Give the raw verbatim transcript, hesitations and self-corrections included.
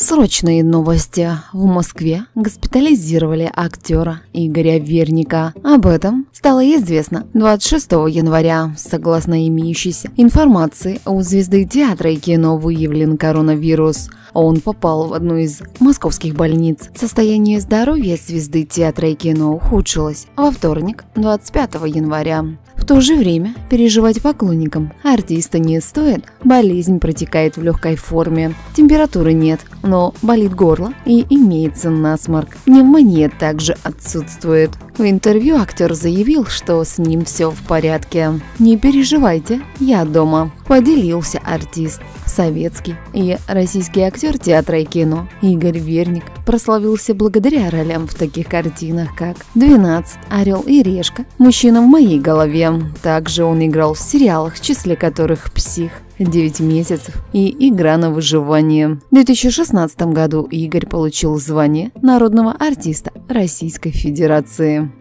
Срочные новости. В Москве госпитализировали актера Игоря Верника. Об этом стало известно двадцать шестого января. Согласно имеющейся информации, у звезды театра и кино выявлен коронавирус. Он попал в одну из московских больниц. Состояние здоровья звезды театра и кино ухудшилось во вторник, двадцать пятого января. В то же время переживать поклонникам артиста не стоит. Болезнь протекает в легкой форме. Температуры нет, но болит горло и имеется насморк. Пневмония также отсутствует. В интервью актер заявил, что с ним все в порядке. «Не переживайте, я дома», – поделился артист. Советский и российский актер театра и кино Игорь Верник прославился благодаря ролям в таких картинах, как «двенадцать», «Орел и решка», «Мужчина в моей голове». Также он играл в сериалах, в числе которых «Псих», «девять месяцев» и «Игра на выживание». В две тысячи шестнадцатом году Игорь получил звание народного артиста Российской Федерации.